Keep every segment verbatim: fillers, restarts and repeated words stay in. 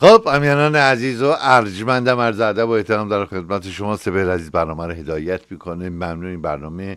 خب امیانان عزیز و ارجمندم، عرض ادب و احترام در خدمت شما. سپهر عزیز برنامه رو هدایت میکنه. ممنون. این برنامه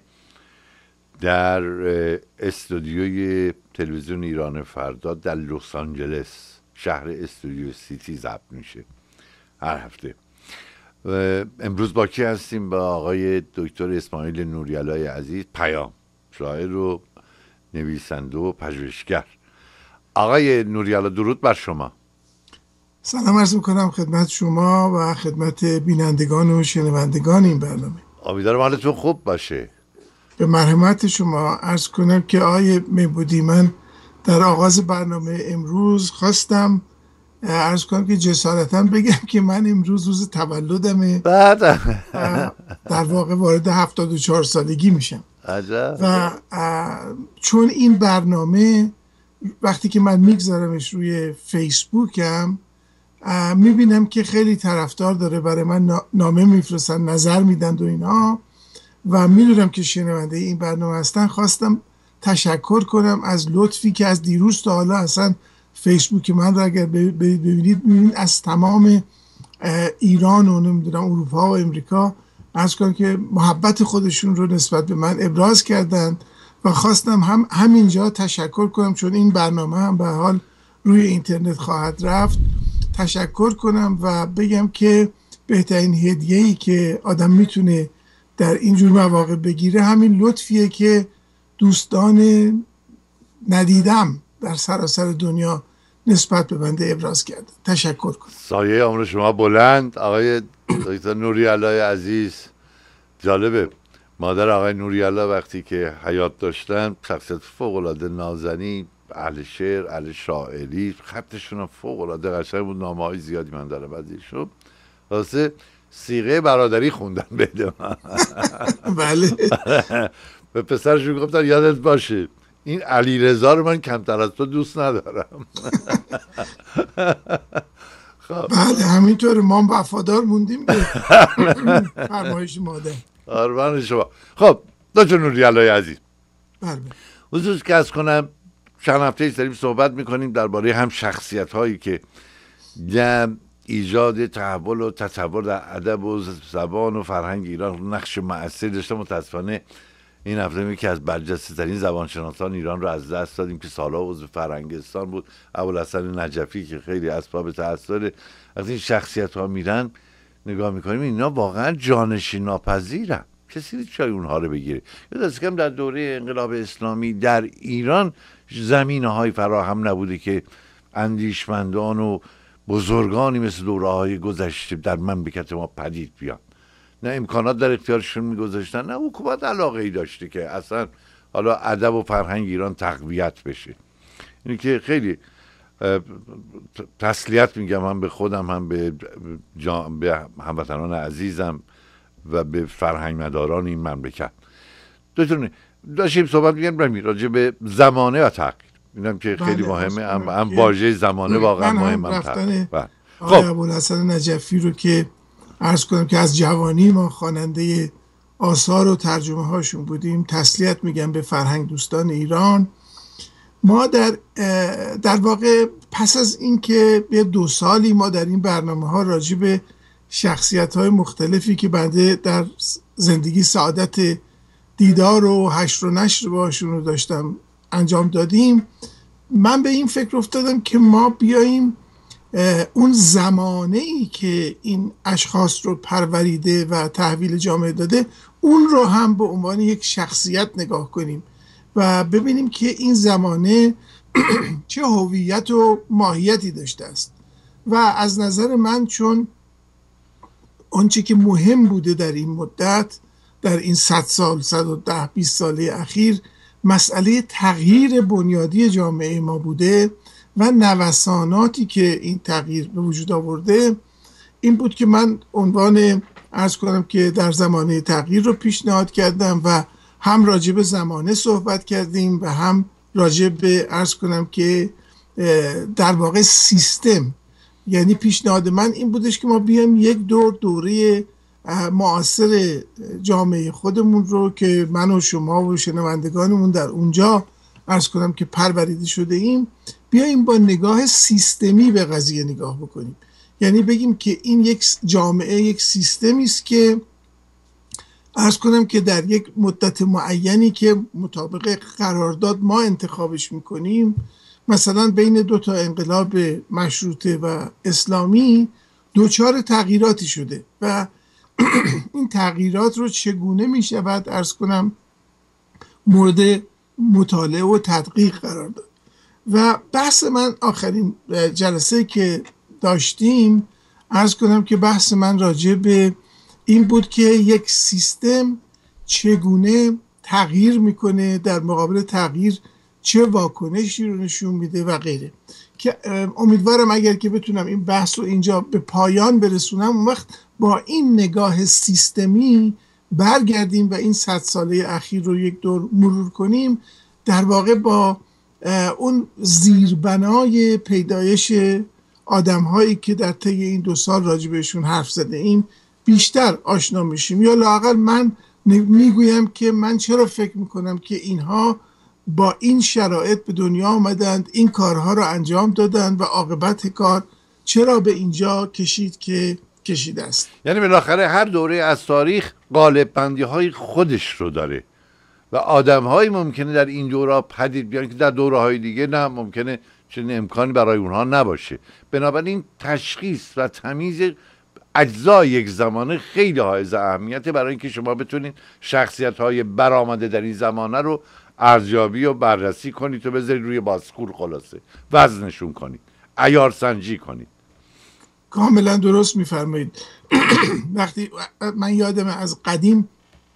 در استودیوی تلویزیون ایران فردا در لس آنجلس، شهر استودیو سیتی ضبط میشه هر هفته. امروز با کی هستیم؟ با آقای دکتر اسماعیل نوری‌الله عزیز، پیام، شاعر و نویسنده و پژوهشگر. آقای نوری‌الله درود بر شما. سلام عرض میکنم خدمت شما و خدمت بینندگان و شنوندگان این برنامه. امیدوارم حالتون خوب باشه. به مرحمت شما عرض کنم که آقای میبودی، من در آغاز برنامه امروز خواستم عرض کنم که جسارتاً بگم که من امروز روز تولدمه، بعد در واقع وارد هفتاد و چهار سالگی میشم. عجب. و چون این برنامه وقتی که من میگذارمش روی فیسبوکم میبینم که خیلی طرفدار داره، برای من نامه میفرستن، نظر میدن و اینا، و میدونم که شنونده این برنامه هستن. خواستم تشکر کنم از لطفی که از دیروز تا حالا اصلا فیسبوک من رو اگر ببینید میبینید از تمام ایران و نمیدونم اروپا و امریکا عرض کنم که محبت خودشون رو نسبت به من ابراز کردن و خواستم هم همینجا تشکر کنم، چون این برنامه هم به حال روی اینترنت خواهد رفت، تشکر کنم و بگم که بهترین هدیه‌ای که آدم میتونه در اینجور مواقع بگیره همین لطفیه که دوستان ندیدم در سراسر دنیا نسبت به بنده ابراز کردن. تشکر کنم. سایه عمر شما بلند. آقای دکتر نوری‌الله عزیز، جالبه مادر آقای نوری‌الله وقتی که حیات داشتن شخصیت فوق‌العاده نازنین، اهل شعر، اهل شاعری، خطشون هم فوق‌العاده قشنگ بود. نامه‌های زیادی من دارم از ایشون. واسه صیغه برادری خوندن بده من. بله. به پسرشون گفتن یادت باشه این علیرضا رو من کمتر از تو دوست ندارم. خب بله همینطور ما وفادار موندیم به فرمایش مادر. قربان شما. خب دکتر نوری‌الله عزیز، بله حضور که از کنم چند هفته ایست داریم صحبت میکنیم درباره هم شخصیت هایی که در ایجاد تحول و تطور در ادب و زبان و فرهنگ ایران نقش مؤثری داشته. متاسفانه این هفته می که از برجسته ترین زبانشناسان ایران رو از دست دادیم که سالها عضو فرهنگستان بود، ابوالحسن نجفی، که خیلی اسباب تأثیر. وقتی این شخصیت ها میرن نگاه میکنیم اینا واقعا جانشین ناپذیرن، کسی نیست جای اونها رو بگیره. یا دست کم در دوره انقلاب اسلامی در ایران زمینه های فراهم نبوده که اندیشمندان و بزرگانی مثل دوره های گذشته در مملکت ما پدید بیان. نه امکانات در اختیارشون میگذاشتن، نه حکومت علاقه ای داشته که اصلا حالا ادب و فرهنگ ایران تقویت بشه. اینی که خیلی تسلیت میگم هم به خودم، هم به, به هموطنان عزیزم و به فرهنگ مداران این مملکت. دکتر داشتیم صحبت میگم برمی راجع به زمانه و تغییر، اینم که خیلی مهمه. هم, هم واژه زمانه واقعا مهمه. رفتن آقای ابوالحسن نجفی رو که عرض کنم که از جوانی ما خواننده آثار و ترجمه هاشون بودیم، تسلیت میگم به فرهنگ دوستان ایران. ما در در واقع پس از اینکه به دو سالی ما در این برنامه ها راجع به شخصیت های مختلفی که بنده در زندگی سعادت دیدار و حشر و نشر باشون رو داشتم انجام دادیم، من به این فکر افتادم که ما بیاییم اون زمانه ای که این اشخاص رو پروریده و تحویل جامعه داده اون رو هم به عنوان یک شخصیت نگاه کنیم و ببینیم که این زمانه چه هویت و ماهیتی داشته است. و از نظر من چون آنچه که مهم بوده در این مدت، در این صد سال، صد و ده بیست ساله اخیر، مسئله تغییر بنیادی جامعه ما بوده و نوساناتی که این تغییر به وجود آورده، این بود که من عنوان عرض کنم که در زمانه تغییر رو پیشنهاد کردم و هم راجع به زمانه صحبت کردیم و هم راجع به عرض کنم که در واقع سیستم. یعنی پیشنهاد من این بودش که ما بیایم یک دور دوره معاصر جامعه خودمون رو که من و شما و شنوندگانمون در اونجا عرض کنم که پروریده شده ایم بیاییم با نگاه سیستمی به قضیه نگاه بکنیم. یعنی بگیم که این یک جامعه یک سیستمی است که عرض کنم که در یک مدت معینی که مطابق قرارداد ما انتخابش میکنیم، مثلا بین دو تا انقلاب مشروطه و اسلامی دوچار تغییراتی شده و این تغییرات رو چگونه میشود عرض کنم مورد مطالعه و تدقیق قرار داد. و بحث من آخرین جلسه که داشتیم عرض کنم که بحث من راجع به این بود که یک سیستم چگونه تغییر میکنه، در مقابل تغییر چه واکنشی رو نشون میده و غیره، که امیدوارم اگر که بتونم این بحث رو اینجا به پایان برسونم اون وقت با این نگاه سیستمی برگردیم و این صد ساله اخیر رو یک دور مرور کنیم، در واقع با اون زیربنای پیدایش آدم هایی که در طی این دو سال راجع بهشون حرف زده ایم بیشتر آشنا میشیم. یا لااقل من میگویم که من چرا فکر میکنم که اینها با این شرایط به دنیا آمدند، این کارها رو انجام دادند و عاقبت کار چرا به اینجا کشید که کشیده است. یعنی بالاخره هر دوره از تاریخ قالب بندی های خودش رو داره و آدم های ممکنه در این دوره پدید بیان که در دوره های دیگه نه ممکنه چنین امکانی برای اونها نباشه. بنابراین تشخیص و تمیز اجزای یک زمانه خیلی حائز اهمیته برای اینکه شما بتونید شخصیت های برآمده در این زمانه رو ارزیابی و بررسی کنید و بذارید روی باسکول، خلاصه وزنشون کنید، عیار سنجی کنید. کاملا درست میفرمایید. وقتی من یادم از قدیم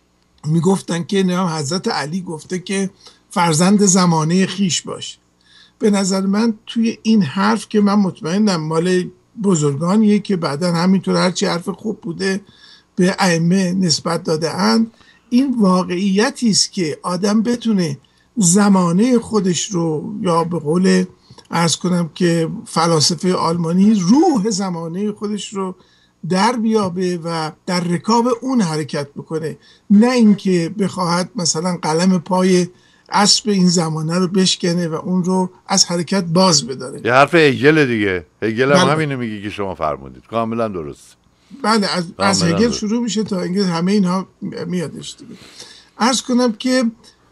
میگفتن که نه حضرت علی گفته که فرزند زمانه خیش باش. به نظر من توی این حرف که من مطمئنم مال بزرگانیه که بعدن همینطور هرچی حرف خوب بوده به ائمه نسبت داده اند، این واقعیتی است که آدم بتونه زمانه خودش رو، یا به قول عرض کنم که فلاسفه آلمانی، روح زمانه خودش رو در بیابه و در رکاب اون حرکت بکنه، نه اینکه بخواهد مثلا قلم پای اسب این زمانه رو بشکنه و اون رو از حرکت باز بداره. یه حرف هگل دیگه. هگل هم همینو میگه که شما فرمودید. کاملا درست. بله، از, از هگل شروع میشه تا اینکه همه اینها میادش دیگه. عرض کنم که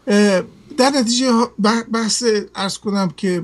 در نتیجه بحث عرض کنم که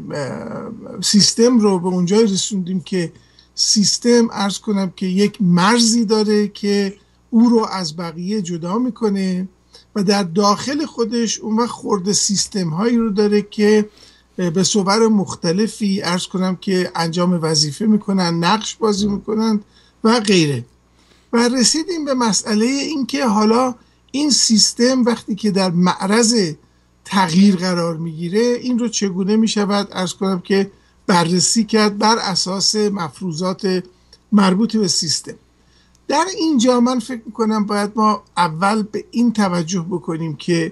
سیستم رو به اونجای رسوندیم که سیستم عرض کنم که یک مرزی داره که او رو از بقیه جدا میکنه و در داخل خودش اون وقت خورده سیستم هایی رو داره که به صور مختلفی عرض کنم که انجام وظیفه میکنن، نقش بازی میکنن و غیره. و رسیدیم به مسئله این که حالا این سیستم وقتی که در معرض تغییر قرار میگیره این رو چگونه میشود عرض کنم که بررسی کرد بر اساس مفروضات مربوط به سیستم. در اینجا من فکر میکنم باید ما اول به این توجه بکنیم که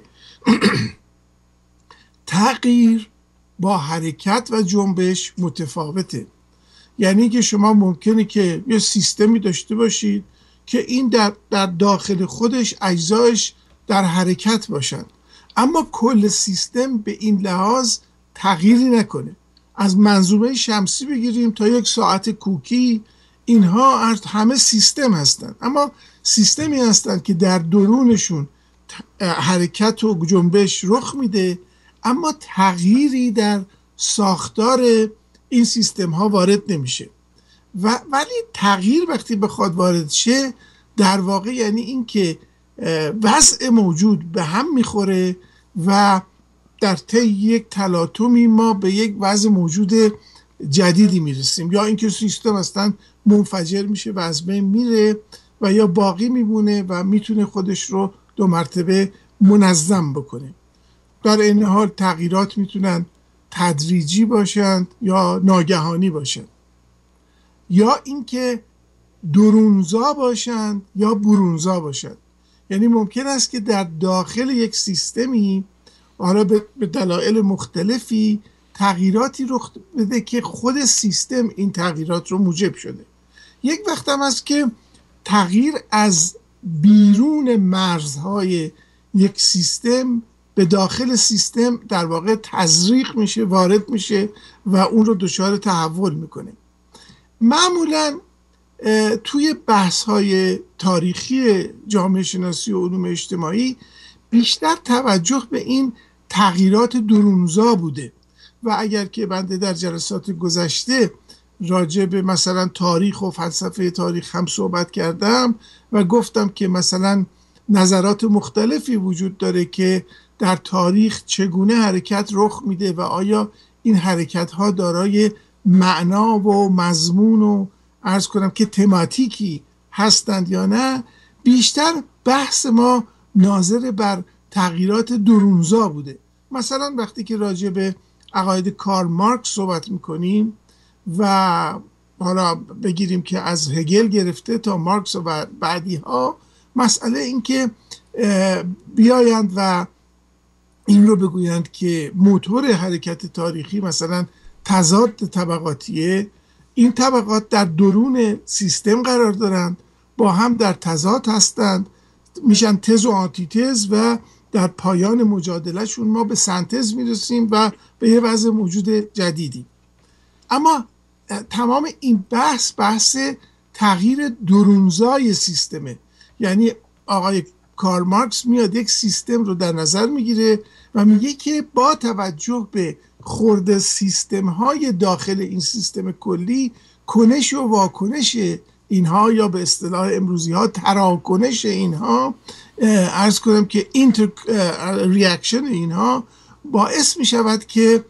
تغییر با حرکت و جنبش متفاوته. یعنی که شما ممکنه که یه سیستمی داشته باشید که این در, در داخل خودش اجزایش در حرکت باشند، اما کل سیستم به این لحاظ تغییری نکنه. از منظومه شمسی بگیریم تا یک ساعت کوکی، اینها همه سیستم هستند، اما سیستمی هستند که در درونشون حرکت و جنبش رخ میده، اما تغییری در ساختار این سیستم ها وارد نمیشه. و ولی تغییر وقتی بخواد وارد شه در واقع یعنی این که وضع موجود به هم میخوره و در طی یک تلاطمی ما به یک وضع موجود جدیدی میرسیم، یا اینکه سیستم اصلا منفجر میشه و از بین میره و یا باقی میمونه و میتونه خودش رو دو مرتبه منظم بکنه. در این حال تغییرات میتونن تدریجی باشند یا ناگهانی باشند، یا اینکه درونزا باشند یا برونزا باشند. یعنی ممکن است که در داخل یک سیستمی حالا به دلایل مختلفی تغییراتی رخ بده که خود سیستم این تغییرات رو موجب شده. یک وقت هم هست که تغییر از بیرون مرزهای یک سیستم به داخل سیستم در واقع تزریق میشه، وارد میشه و اون رو دچار تحول میکنه. معمولا توی بحث های تاریخی جامعه شناسی و علوم اجتماعی بیشتر توجه به این تغییرات درونزا بوده و اگر که بنده در جلسات گذشته راجع به مثلا تاریخ و فلسفه تاریخ هم صحبت کردم و گفتم که مثلا نظرات مختلفی وجود داره که در تاریخ چگونه حرکت رخ میده و آیا این حرکت ها دارای معنا و مضمون و عرض کنم که تماتیکی هستند یا نه، بیشتر بحث ما ناظر بر تغییرات درونزا بوده. مثلا وقتی که راجع به عقاید کارل مارکس صحبت میکنیم و حالا بگیریم که از هگل گرفته تا مارکس و بعدی ها، مسئله این که بیایند و این رو بگویند که موتور حرکت تاریخی مثلا تضاد طبقاتیه، این طبقات در درون سیستم قرار دارند، با هم در تضاد هستند، میشن تز و آنتیتز و در پایان مجادلهشون ما به سنتز میرسیم و به یه وضع موجود جدیدی. اما تمام این بحث بحث تغییر درونزای سیستمه. یعنی آقای کارل مارکس میاد یک سیستم رو در نظر میگیره و میگه که با توجه به خورد سیستم های داخل این سیستم کلی، کنش و واکنش اینها یا به اصطلاح امروزی ها تراکنش اینها، عرض کنم که اینتر ریاکشن اینها باعث می شود که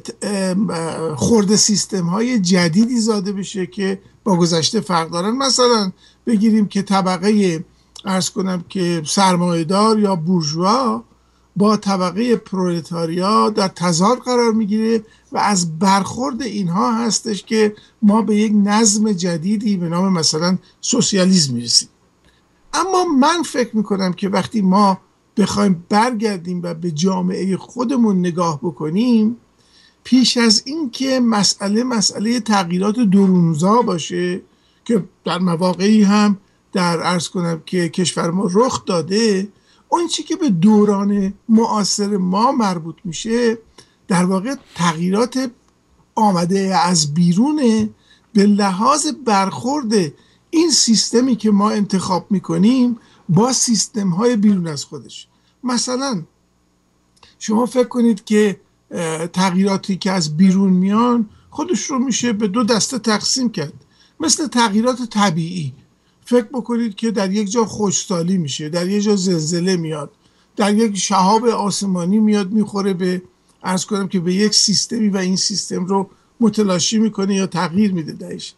خورد سیستم های جدیدی زاده بشه که با گذشته فرق دارن. مثلا بگیریم که طبقه عرض کنم که سرمایه‌دار یا بورژوا با طبقه پرولتاریا در تضاد قرار میگیره و از برخورد اینها هستش که ما به یک نظم جدیدی به نام مثلا سوسیالیسم میرسیم. اما من فکر میکنم که وقتی ما بخوایم برگردیم و به جامعه خودمون نگاه بکنیم، پیش از این که مسئله مسئله تغییرات درونزا باشه که در مواقعی هم در عرض کنم که کشور ما رخ داده، اون چی که به دوران معاصر ما مربوط میشه در واقع تغییرات آمده از بیرونه به لحاظ برخورد این سیستمی که ما انتخاب میکنیم با سیستم های بیرون از خودش. مثلا شما فکر کنید که تغییراتی که از بیرون میان خودش رو میشه به دو دسته تقسیم کرد. مثل تغییرات طبیعی، فکر بکنید که در یک جا خشکسالی میشه، در یک جا زلزله میاد، در یک شهاب آسمانی میاد میخوره به عرض کنم که به یک سیستمی و این سیستم رو متلاشی میکنه یا تغییر میده درش.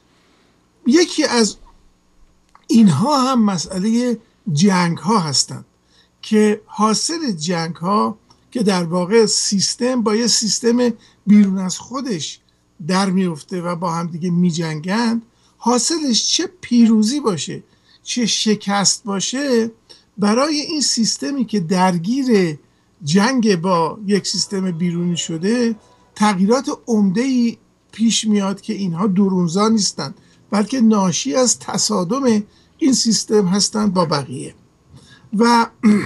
یکی از اینها هم مسئله جنگ ها هستند که حاصل جنگ ها که در واقع سیستم با یه سیستم بیرون از خودش در میفته و با هم دیگه می جنگن، حاصلش چه پیروزی باشه چه شکست باشه، برای این سیستمی که درگیر جنگ با یک سیستم بیرونی شده تغییرات عمده‌ای پیش میاد که اینها درونزا نیستند بلکه ناشی از تصادم این سیستم هستند با بقیه. و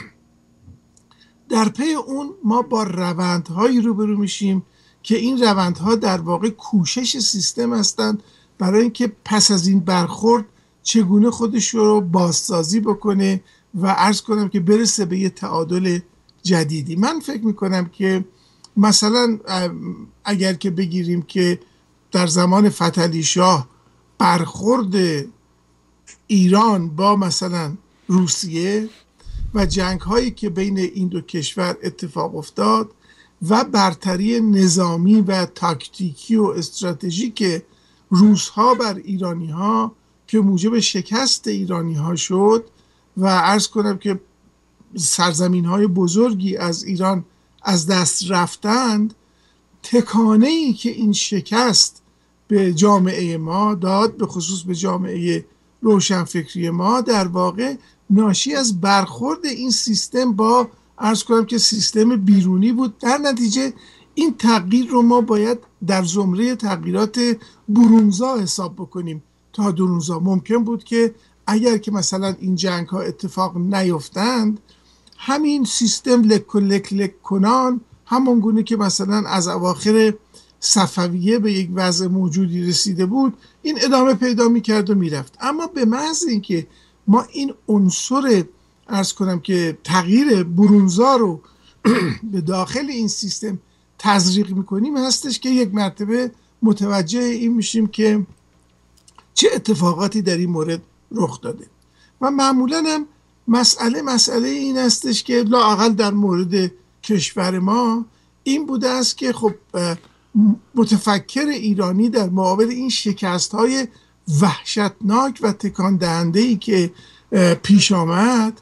در پی اون ما با روندهایی روبرو میشیم که این روندها در واقع کوشش سیستم هستند برای اینکه پس از این برخورد چگونه خودش رو بازسازی بکنه و عرض کنم که برسه به یه تعادل جدیدی. من فکر میکنم که مثلا اگر که بگیریم که در زمان فتحعلی شاه برخورد ایران با مثلا روسیه و جنگ هایی که بین این دو کشور اتفاق افتاد و برتری نظامی و تاکتیکی و استراتژیک روس ها بر ایرانی ها که موجب شکست ایرانی ها شد و عرض کنم که سرزمین های بزرگی از ایران از دست رفتند، تکانه ای که این شکست به جامعه ما داد، به خصوص به جامعه روشنفکری ما، در واقع ناشی از برخورد این سیستم با عرض کنم که سیستم بیرونی بود. در نتیجه این تغییر رو ما باید در زمره تغییرات برونزا حساب بکنیم تا درونزا. ممکن بود که اگر که مثلا این جنگ ها اتفاق نیفتند همین سیستم لک و لک لک کنان، همون گونه که مثلا از اواخر صفویه به یک وضع موجودی رسیده بود، این ادامه پیدا میکرد و میرفت. اما به محض اینکه ما این عنصر عرض کنم که تغییر برونزا رو به داخل این سیستم تزریق میکنیم هستش که یک مرتبه متوجه این میشیم که چه اتفاقاتی در این مورد رخ داده. و معمولا هم مسئله مسئله این هستش که لااقل در مورد کشور ما این بوده است که خب متفکر ایرانی در مقابل این شکست های وحشتناک و تکان دهنده ای که پیش آمد،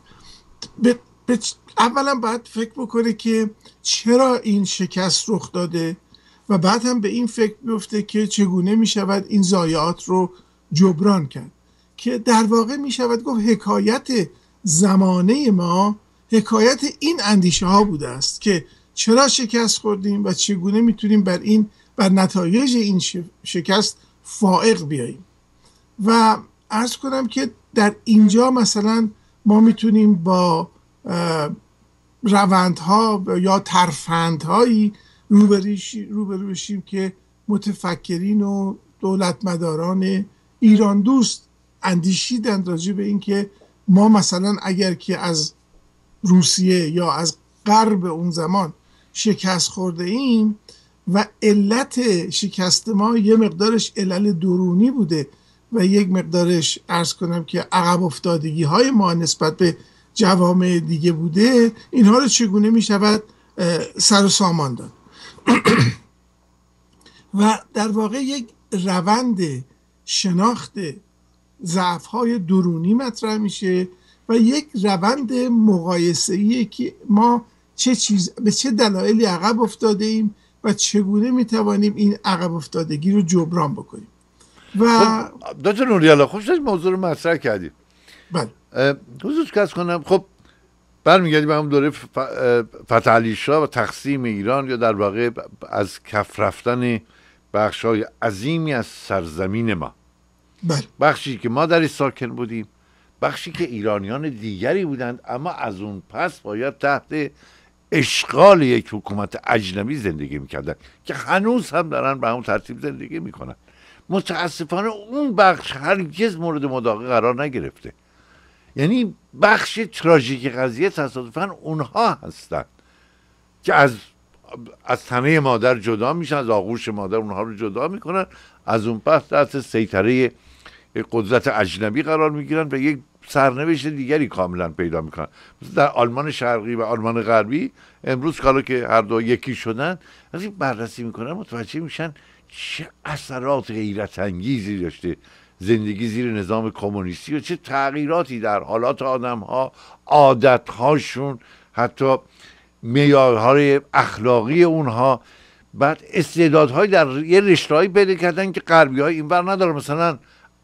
اولا باید فکر بکنه که چرا این شکست رخ داده و بعد هم به این فکر بیفته که چگونه می شود این ضایعات رو جبران کرد، که در واقع می شود گفت حکایت زمانه ما حکایت این اندیشه ها بوده است که چرا شکست خوردیم و چگونه میتونیم بر این بر نتایج این شکست فائق بیاییم. و عرض کنم که در اینجا مثلا ما میتونیم با روندها یا ترفندهایی روبرو بشیم که متفکرین و دولتمداران ایران دوست اندیشیدند راجع به این که ما مثلا اگر که از روسیه یا از غرب اون زمان شکست خورده ایم و علت شکست ما یه مقدارش علل درونی بوده و یک مقدارش عرض کنم که عقب افتادگی های ما نسبت به جوامع دیگه بوده، اینها رو چگونه می شود سر و سامان داد. و در واقع یک روند شناخت ضعف های درونی مطرح میشه و یک روند مقایسه‌ایه که ما چه چیز به چه دلایلی عقب افتاده ایم و چگونه میتوانیم این عقب افتادگی رو جبران بکنیم. و دکتر نوری‌الله خوش از موضوع رو مطرح کردیم. بله. حضور کس کنم، خب برمیگردیم به همون دوره فتح علی شاه و تقسیم ایران، یا در واقع از کف رفتن بخش‌های عظیمی از سرزمین ما. بله. بخشی که ما درش ساکن بودیم، بخشی که ایرانیان دیگری بودند، اما از اون پس باید تحت اشغال یک حکومت اجنبی زندگی میکردن که هنوز هم دارن به همون ترتیب زندگی میکنن. متاسفانه اون بخش هرگز مورد مداقه قرار نگرفته. یعنی بخش تراژیک قضیه تصادفاً اونها هستن که از از تنه مادر جدا میشن، از آغوش مادر اونها رو جدا میکنن، از اون پس تحت سیطره قدرت اجنبی قرار میگیرن و یک سرنوشت دیگری کاملا پیدا میکنن. مثل در آلمان شرقی و آلمان غربی امروز حالا که هر دو یکی شدن، از این بررسی میکنن متوجه میشن چه اثرات غیرت انگیزی داشته زندگی زیر نظام کمونیستی و چه تغییراتی در حالات آدم ها، عادت هاشون، حتی معیارهای اخلاقی اونها، بعد استعدادهای در یه رشته‌ای پیدا کردن که غربی های اینور ندارن. مثلا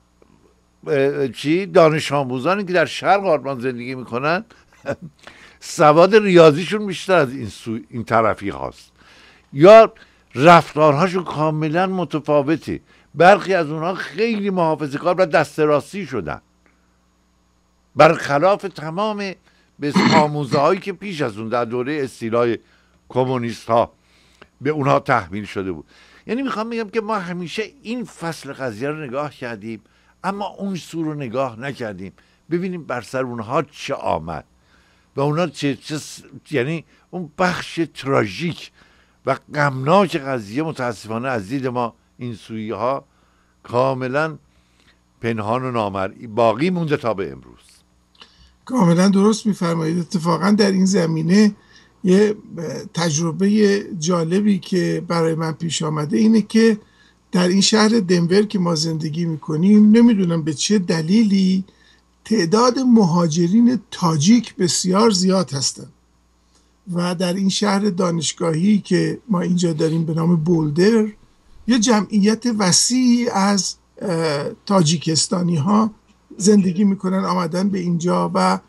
چی دانش آموزانی که در شرق آلمان زندگی میکنن سواد ریاضیشون بیشتر از این سو این طرفی هاست، یا رفتارهاشون کاملا متفاوته. برخی از اونها خیلی محافظه‌کار و دست راستی شدن، برخلاف تمام به آموزه هایی که پیش از اون در دوره استیلای کمونیست ها به اونها تحمیل شده بود. یعنی میخوام بگم که ما همیشه این فصل قضیه رو نگاه کردیم اما اون سو رو نگاه نکردیم ببینیم بر سر اونها چه آمد و اونها چه, چه یعنی اون بخش تراژیک و غمناک قضیه متاسفانه از دید ما این سویی ها کاملا پنهان و نامرئی باقی مونده تا به امروز. کاملا درست میفرمایید. اتفاقا در این زمینه یه تجربه جالبی که برای من پیش آمده اینه که در این شهر دنور که ما زندگی میکنیم، نمیدونم به چه دلیلی تعداد مهاجرین تاجیک بسیار زیاد هستند و در این شهر دانشگاهی که ما اینجا داریم به نام بولدر یه جمعیت وسیعی از تاجیکستانی ها زندگی میکنن، آمدن به اینجا و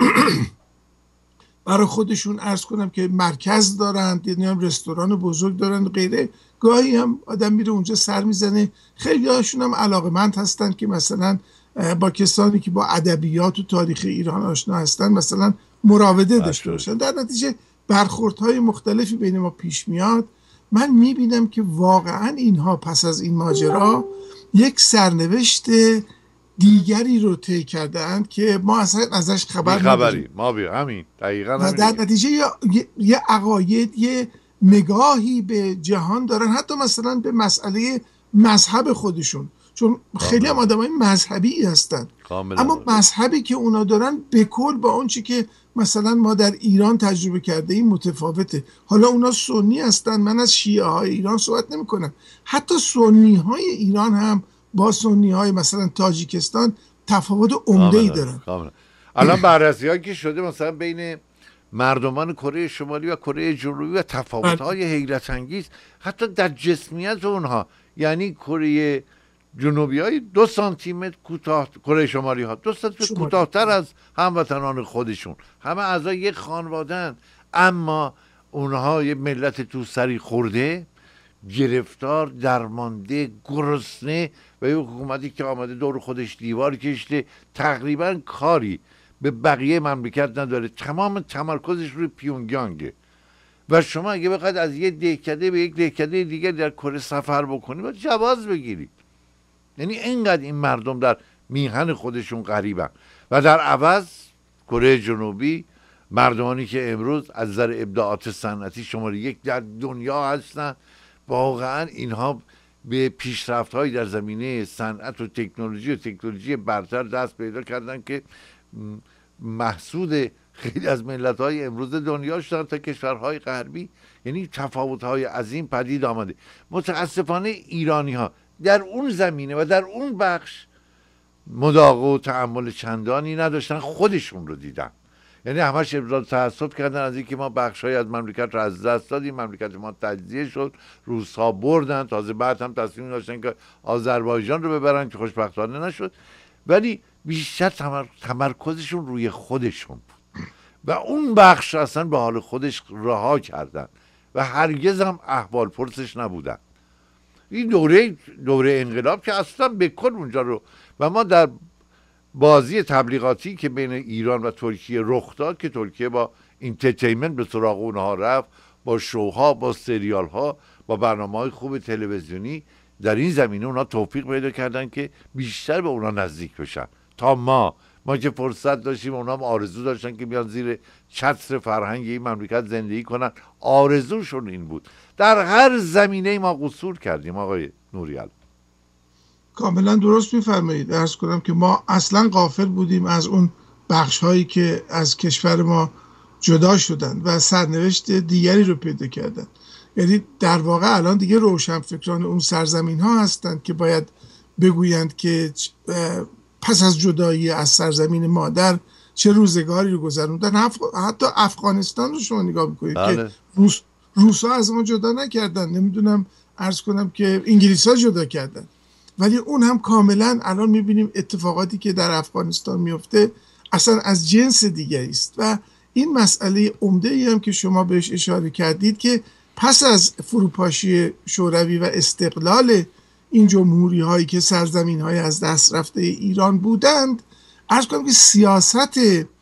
برای خودشون عرض کنم که مرکز دارن، یعنی هم رستوران بزرگ دارن غیره. گاهی هم آدم میره اونجا سر میزنه. خیلی هاشون هم علاقمند هستن که مثلا با کسانی که با ادبیات و تاریخ ایران آشنا هستن مثلا مراوده داشته باشن. در نتیجه برخوردهای مختلفی بین ما پیش میاد. من میبینم که واقعا اینها پس از این ماجرا یک سرنوشت دیگری رو طی کردند که ما اصلا ازش خبر نداریم. ما بیا همین دقیقاً و در نتیجه یه, یه عقاید، یه نگاهی به جهان دارن، حتی مثلا به مسئله مذهب خودشون، چون خیلی هم آدمای مذهبی هستن کاملا. اما مذهبی که اونا دارن به کل با اون چی که مثلا ما در ایران تجربه کرده ایم متفاوته. حالا اونا سنی هستن، من از شیعه های ایران صحبت نمی کنم، حتی سنی های ایران هم با سنی های مثلا تاجیکستان تفاوت عمده‌ای دارن. کاملا. الان بررسی هایی که شده مثلا بین مردمان کره شمالی و کره جنوبی و تفاوت‌های حیرت انگیز حتی در جسمیت اونها، یعنی کره جنوبی های دو سانتی متر کوتاه، کره شمالی ها دو سانتی متر کوتاه‌تر از هموطنان خودشون، همه اعضای یک خانواده‌اند، اما اونها یه ملت تو سری خورده، گرفتار، درمانده، گرسنه و یه حکومتی که آمده دور خودش دیوار کشته، تقریبا کاری به بقیه مملکت نداره، تمام تمرکزش روی پیونگیانگه. و شما اگه بخواید از یه دهکده به یک دهکده دیگر در کره سفر بکنید باید جواز بگیرید. یعنی اینقدر این مردم در میهن خودشون غریبن و در عوض کره جنوبی مردمانی که امروز از نظر ابداعات صنعتی شماره یک در دنیا هستن، واقعا اینها به پیشرفت‌هایی در زمینه صنعت و تکنولوژی و تکنولوژی برتر دست پیدا کردن که محسود خیلی از ملت‌های امروز دنیا شدن تا کشورهای غربی. یعنی تفاوت‌های عظیم پدید آمده. متاسفانه ایرانی‌ها در اون زمینه و در اون بخش مداقه و تأمل چندانی نداشتن، خودشون رو دیدن. یعنی همش ابراز تأسف کردن از اینکه ما بخش‌های از مملکت رو از دست دادیم، مملکت ما تجزیه شد، روس‌ها بردن، تازه بعد هم تصمیم داشتن که آذربایجان رو ببرن که خوشبختانه نشد، ولی بیشتر تمر... تمرکزشون روی خودشون بود و اون بخش اصلا به حال خودش رها کردن و هرگز هم احوال پرسش نبودن. این دوره دوره انقلاب که اصلا به کل اونجا رو، و ما در بازی تبلیغاتی که بین ایران و ترکیه رخ داد که ترکیه با انترتینمنت به سراغ اونها رفت، با شوها، با سریالها، با برنامه‌های خوب تلویزیونی، در این زمینه اونا توفیق پیدا کردن که بیشتر به اونا نزدیک بشن تا ما ما که فرصت داشتیم، اونا هم آرزو داشتن که بیان زیر چتر فرهنگ این مملکت زندگی کنن. آرزوشون این بود. در هر زمینه ما قصور کردیم آقای نوریال. کاملا درست میفرمایید. عرض کنم که ما اصلا غافل بودیم از اون بخش هایی که از کشور ما جدا شدن و سرنوشت دیگری رو پیدا کردن. یعنی در واقع الان دیگه روشنفکران اون سرزمین ها هستند که باید بگویند که پس از جدایی از سرزمین مادر چه روزگاری رو گذروندن. حتی افغانستان رو شما نگاه میکنید که روس روسا از ما جدا نکردن، نمیدونم عرض کنم که انگلیس ها جدا کردن، ولی اون هم کاملا الان میبینیم اتفاقاتی که در افغانستان میفته اصلا از جنس دیگری است. و این مسئله عمده ای هم که شما بهش اشاره کردید که پس از فروپاشی شوروی و استقلال این جمهوری هایی که سرزمین های از دست رفته ایران بودند، عرض کنم که سیاست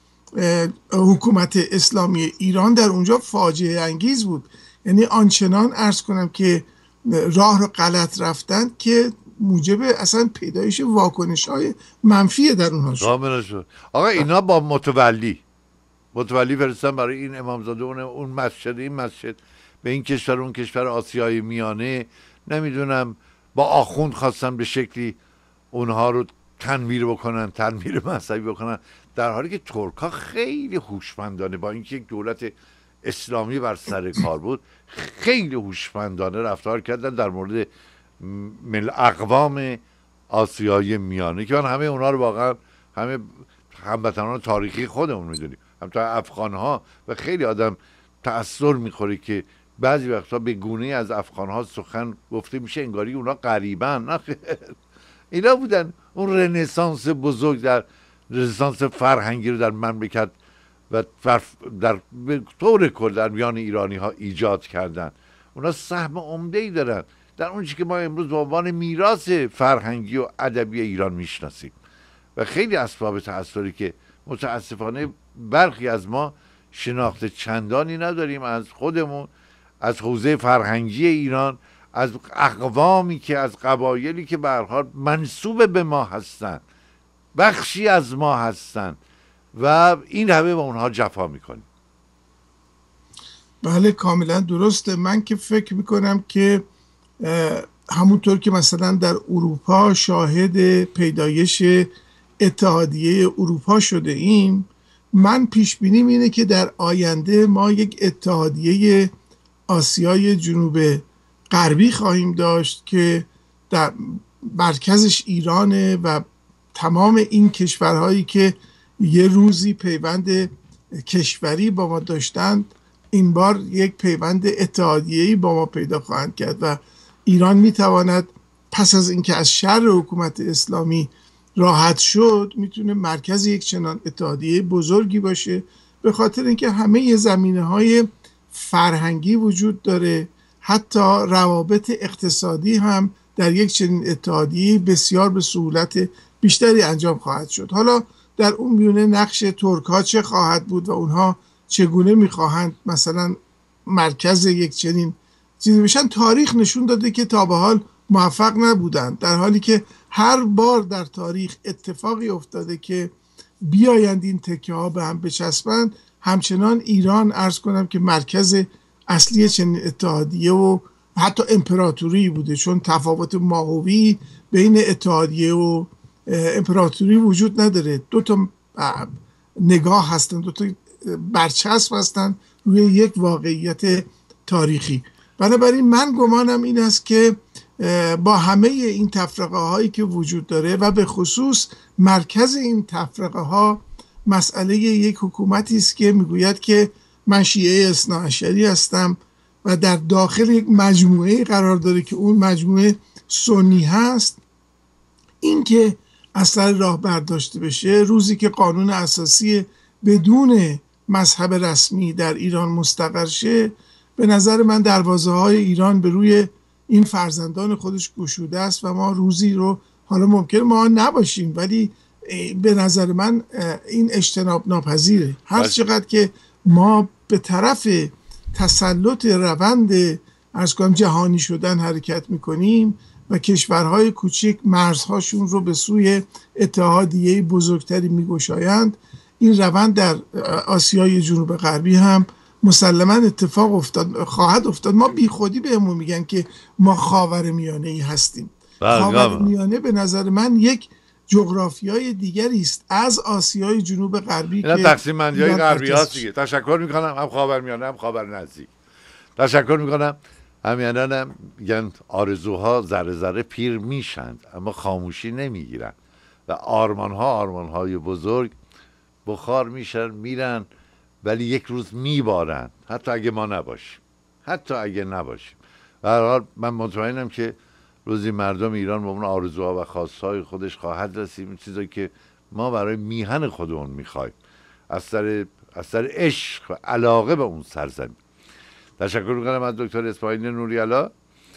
حکومت اسلامی ایران در اونجا فاجعه انگیز بود. یعنی آنچنان عرض کنم که راه رو غلط رفتند که موجب اصلا پیدایش واکنش های منفی در اونها شد. آقا اینا با متولی متولی فرستن برای این امامزاده اون اون مسجد این مسجد به این کشور اون کشور آسیای میانه، نمیدونم با آخوند خواستن به شکلی اونها رو تنویر بکنن، تنویر مذهبی بکنن، در حالی که ترک ها خیلی هوشمندانه با اینکه یک دولت اسلامی بر سر کار بود خیلی هوشمندانه رفتار کردن در مورد مل اقوام آسیای میانه که من همه اونها رو واقعا همه هموطنان تاریخی خودمون میدونیم، همونطور افغان ها، و خیلی آدم تأثیر میخوره که بعضی وقتا به گونه از افغان ها سخن گفته میشه انگاری اونا غریبن. نه اینا بودن اون رنسانس بزرگ در رنسانس فرهنگی رو در مملکت و در به طور کل در میان ایرانی ها ایجاد کردن. اونا سهم عمده‌ای دارن در اون چیزی که ما امروز به عنوان میراث فرهنگی و ادبی ایران میشناسیم و خیلی اسباب تأثیری که متاسفانه برخی از ما شناخت چندانی نداریم از خودمون، از حوزه فرهنگی ایران، از اقوامی که از قبایلی که به هر حال منسوب به ما هستند، بخشی از ما هستند و این همه با اونها جفا میکنیم. بله کاملا درسته. من که فکر میکنم که همونطور که مثلا در اروپا شاهد پیدایش اتحادیه اروپا شده ایم، من پیش بینیم اینه که در آینده ما یک اتحادیه آسیای جنوب غربی خواهیم داشت که در مرکزش ایرانه و تمام این کشورهایی که یه روزی پیوند کشوری با ما داشتند این بار یک پیوند اتحادیه‌ای با ما پیدا خواهند کرد و ایران میتواند پس از اینکه از شر حکومت اسلامی راحت شد میتونه مرکز یک چنان اتحادیه بزرگی باشه، به خاطر اینکه همه زمینه‌های فرهنگی وجود داره، حتی روابط اقتصادی هم در یک چنین اتحادیه بسیار به سهولت بیشتری انجام خواهد شد. حالا در اون میونه نقش ترک ها چه خواهد بود و اونها چگونه میخواهند مثلا مرکز یک چنین چیزی بشن، تاریخ نشون داده که تا به حال موفق نبودند، در حالی که هر بار در تاریخ اتفاقی افتاده که بیایند این تکه ها به هم بچسبند، همچنان ایران عرض کنم که مرکز اصلی چنین اتحادیه و حتی امپراتوری بوده، چون تفاوت ماهوی بین اتحادیه و امپراتوری وجود نداره، دو تا نگاه هستن، دو تا برچسب هستن روی یک واقعیت تاریخی. بنابراین من گمانم این است که با همه این تفرقه هایی که وجود داره و به خصوص مرکز این تفرقه ها مسئله یک حکومتی است که میگوید که من شیعه اثناعشری هستم و در داخل یک مجموعه قرار داره که اون مجموعه سنی هست، این که از سر راه برداشته بشه روزی که قانون اساسی بدون مذهب رسمی در ایران مستقر شه، به نظر من دروازه های ایران به روی این فرزندان خودش گشوده است و ما روزی رو، حالا ممکن ما نباشیم ولی به نظر من این اجتناب ناپذیره. هر چقدر که ما به طرف تسلط روند عرض کنم جهانی شدن حرکت میکنیم و کشورهای کوچک مرزهاشون رو به سوی اتحادیه بزرگتری میگشایند، این روند در آسیای جنوب غربی هم مسلما اتفاق افتاد خواهد افتاد. ما بی خودی بهمون میگن که ما خاورمیانه ای هستیم. خاورمیانه به نظر من یک جغرافیای دیگری است از آسیای جنوب غربی که تقسیم بندی‌های غربی هست دیگه. تشکر میکنم، هم خاورمیانه هم خاور نزدیک. تشکر میکنم. همیانانم میگن آرزوها ذره ذره پیر میشند اما خاموشی نمیگیرن و آرمانها آرمانهای بزرگ بخار میشن میرن ولی یک روز میبارن، حتی اگه ما نباشیم، حتی اگه نباشیم. به هر حال من مطمئنم که روزی مردم ایران به اون آرزوها و خواستهای خودش خواهد رسید، این چیزایی که ما برای میهن خودمون میخوایم از سر از سر عشق و علاقه به اون سرزمین. تشکر میکنم از دکتر اسماعیل نوری‌علا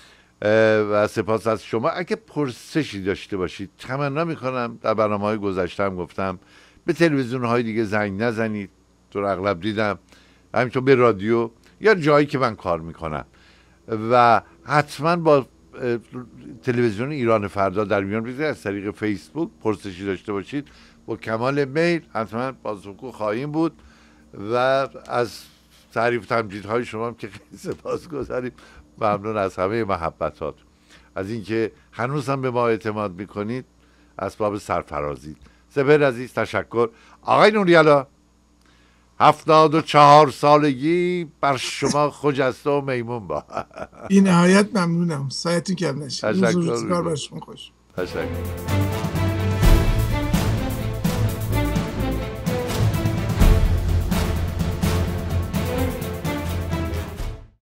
و سپاس از شما. اگه پرسشی داشته باشید تمنا میکنم، در برنامه‌های گذشته هم گفتم، به تلویزیون‌های دیگه زنگ نزنید، تو اغلب دیدم، همینطور به رادیو یا جایی که من کار میکنم، و حتما با تلویزیون ایران فردا در میان بگذارید. از طریق فیسبوک پرسشی داشته باشید با کمال میل حتما پاسخگو خواهیم بود و از تعریف تمجیدهای شما هم که خیلی سپاسگزاریم. ممنون از همه محبتات، از اینکه هنوز هم به ما اعتماد میکنید، اسباب سرفرازید. سپهر عزیز تشکر. آقای نوری‌علا، هفتاد و چهار سالگی بر شما خجسته و میمون با. این نهایت ممنونم، سایتون کم نشه. تشکر. روز روزگار بر شما خوش. تشکر.